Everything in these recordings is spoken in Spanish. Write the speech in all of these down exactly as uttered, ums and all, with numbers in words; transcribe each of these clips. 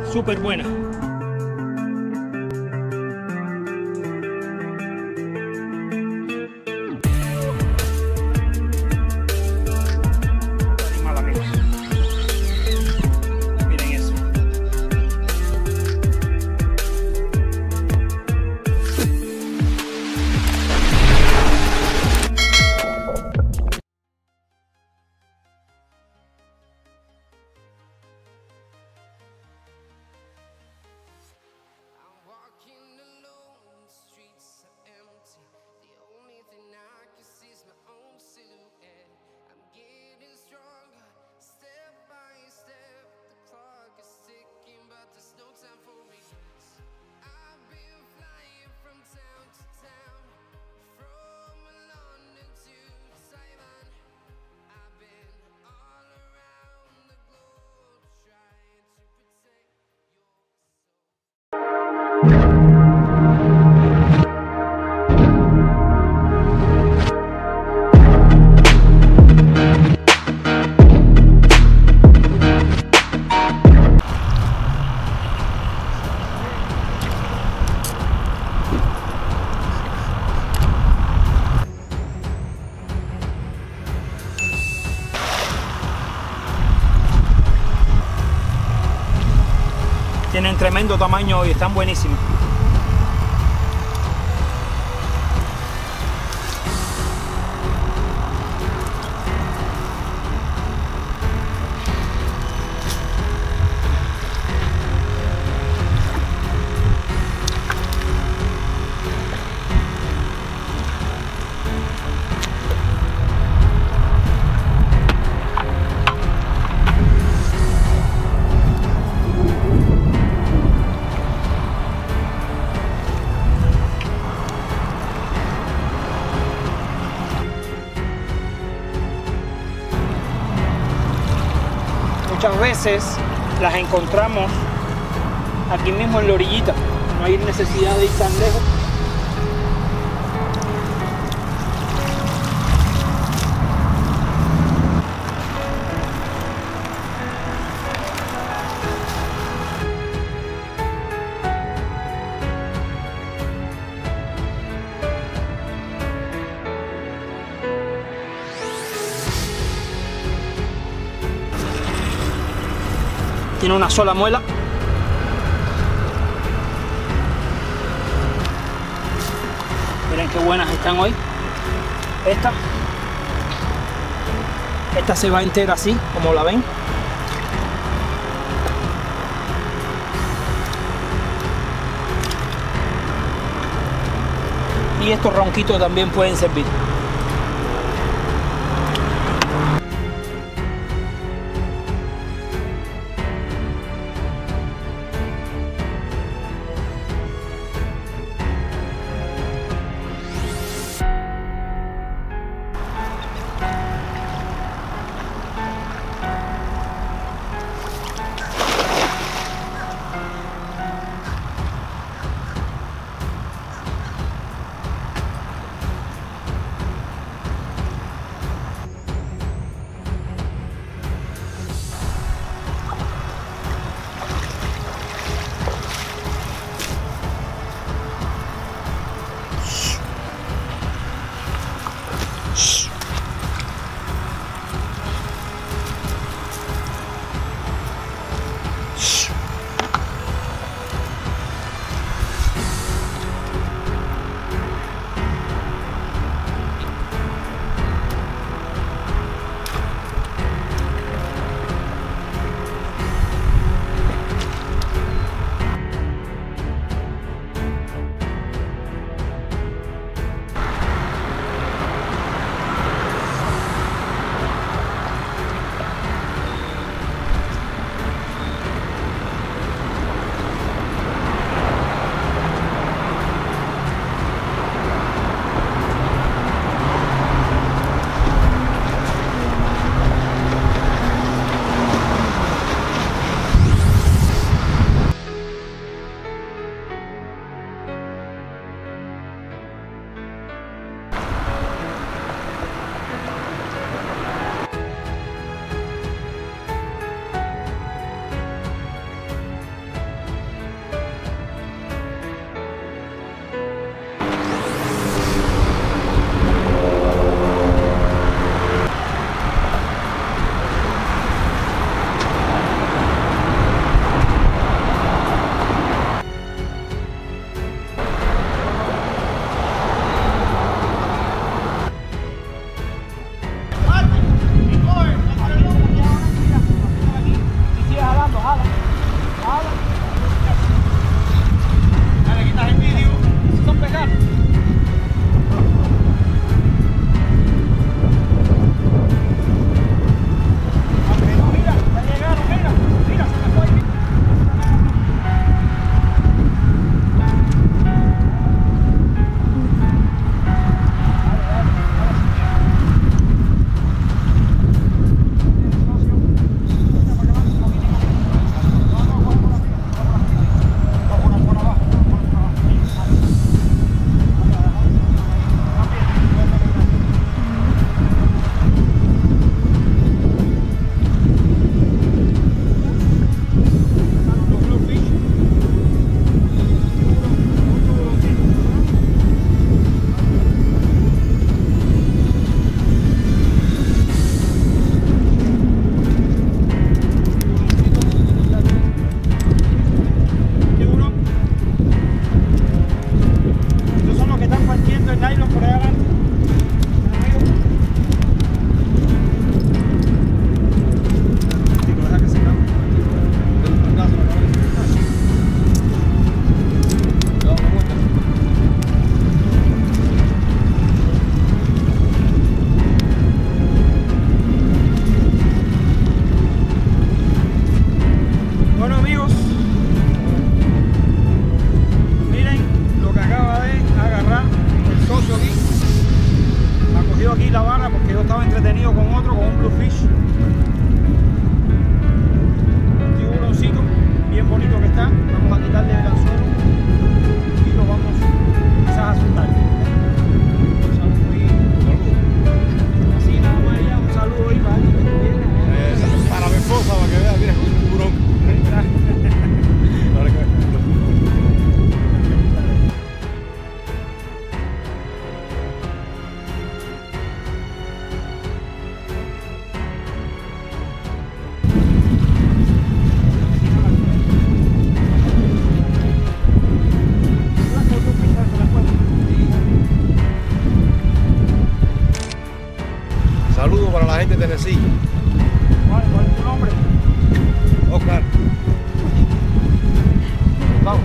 súper buena. Miren eso. Tienen tremendo tamaño y están buenísimos. Muchas veces las encontramos aquí mismo en la orillita, no hay necesidad de ir tan lejos. Tiene una sola muela. Miren qué buenas están hoy. Esta. Esta se va entera así, como la ven. Y estos ronquitos también pueden servir. con otro, con un bluefish. Un tiburoncito bien bonito que está. Vamos a quitarle el anzuelo y lo vamos quizás a soltar. Un saludo ahí. Así nada más allá, un saludo ahí para alguien que estuviera. Eh, para mi esposa, para que vea, mira, un tiburón. Saludos para la gente de Tennessee. ¿Cuál, cuál es tu nombre? Oscar. Vamos.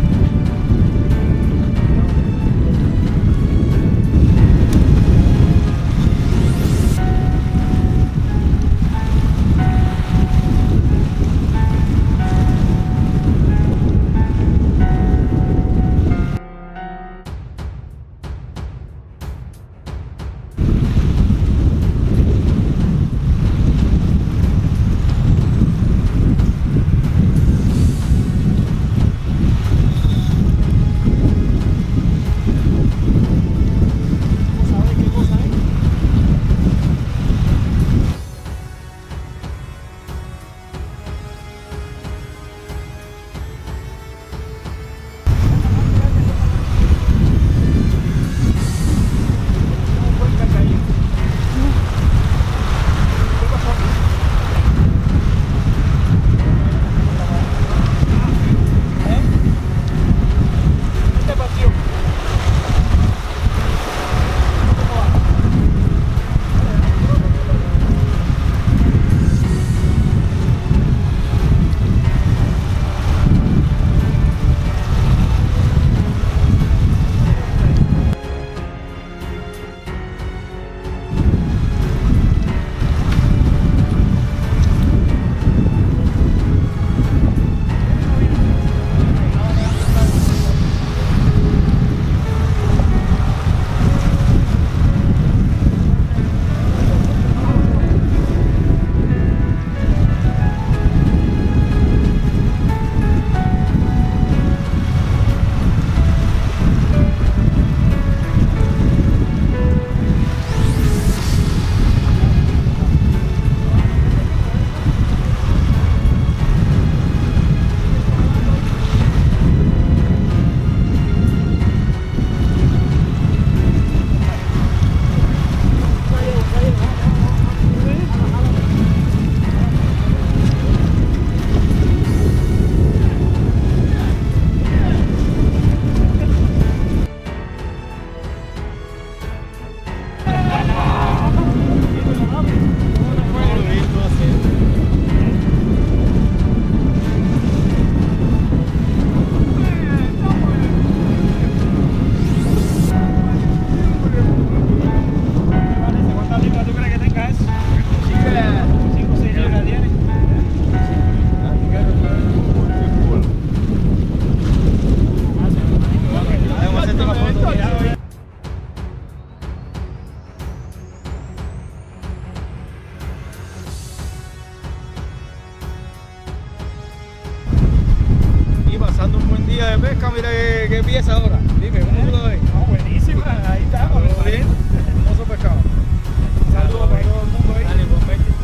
de pesca, mira qué, qué pieza ahora. Dime, ¿cómo tú lo ves? No, buenísima, ahí está. Todo bien, hermoso pescado. Saludos para todo el mundo ahí. Dale, pues, vete.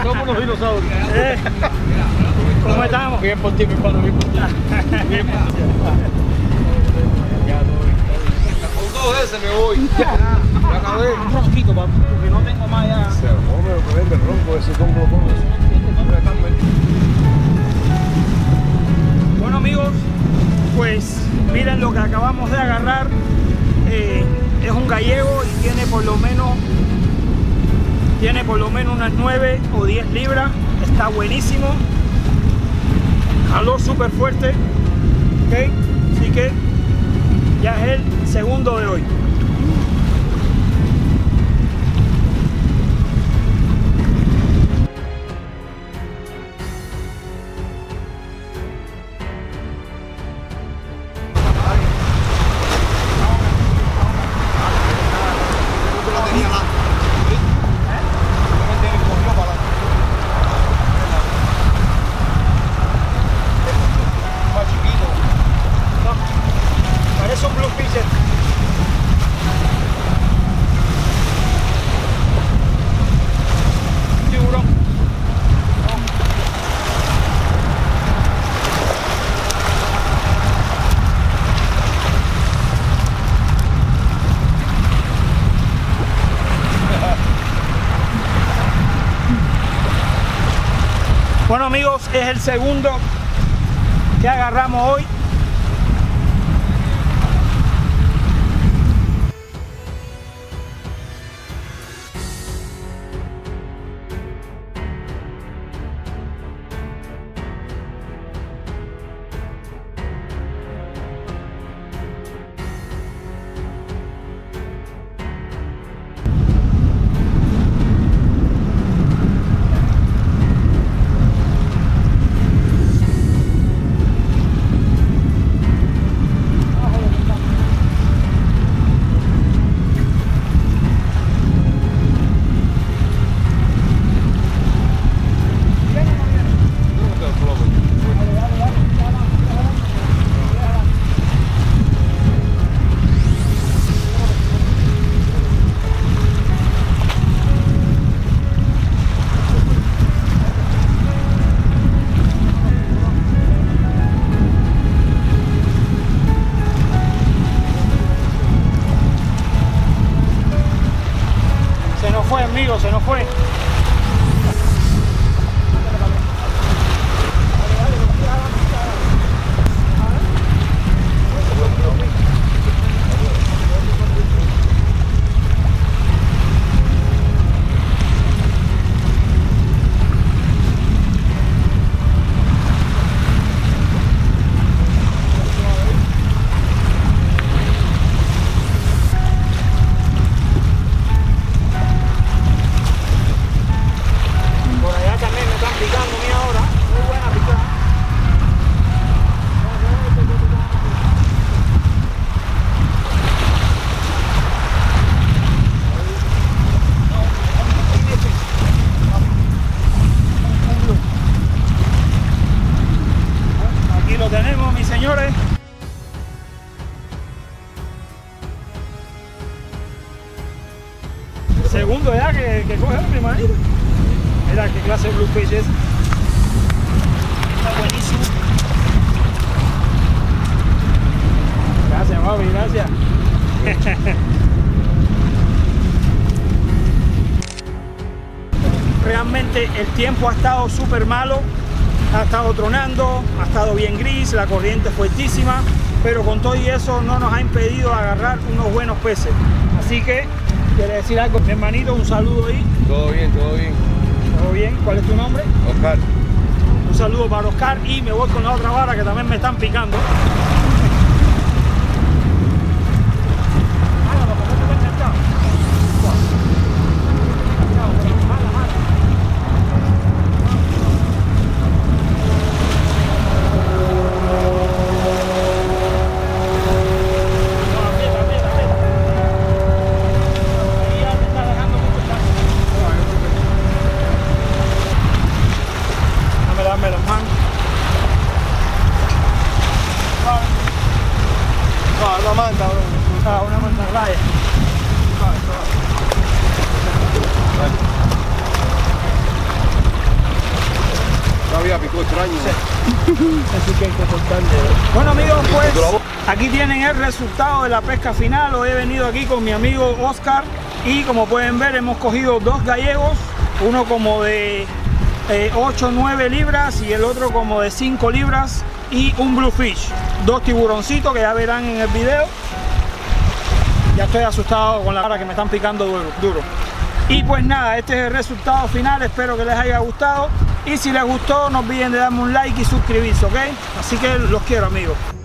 Somos los dinosaurios. Eh, ¿Cómo estamos? Bien por ti, mi hermano, bien por ti. Bien por ti. Con dos veces me voy. Ya, ya acabé. Un ronquito, papi, porque no tengo más ya. Se hombre, me vende el ronco ese con lo pongo. Bueno, amigos, pues miren lo que acabamos de agarrar. Eh, es un gallego y tiene por lo menos tiene por lo menos unas nueve o diez libras. Está buenísimo, jaló súper fuerte, ¿ok? Así que ya es el segundo de hoy. Parece un blue fisher. Tiburón. Bueno, amigos, es el segundo que agarramos hoy. Se nos fue, amigo, se nos fue. Por allá también me están picando, mira ahora. Muy buena picada. Aquí lo tenemos, mis señores. Segundo ya que, que coge mi manito. Mira qué clase de bluefish es. Está buenísimo. Gracias, papi, gracias. Realmente el tiempo ha estado súper malo. Ha estado tronando, ha estado bien gris, la corriente fuertísima, pero con todo y eso no nos ha impedido agarrar unos buenos peces. Así que, ¿quiere decir algo? Mi hermanito, un saludo ahí. Todo bien, todo bien. ¿Todo bien? ¿Cuál es tu nombre? Oscar. Un saludo para Oscar y me voy con la otra vara que también me están picando. Dame las manos. Vale. Todo extraño. Así que hay que cortarle. Bueno amigos, pues aquí tienen el resultado de la pesca final. Hoy he venido aquí con mi amigo Oscar y como pueden ver hemos cogido dos gallegos, uno como de eh, ocho o nueve libras y el otro como de cinco libras y un bluefish, dos tiburoncitos que ya verán en el video. Ya estoy asustado con la vara que me están picando duro, duro. Y pues nada, este es el resultado final, espero que les haya gustado y si les gustó no olviden de darme un like y suscribirse, ¿ok? Así que los quiero amigos.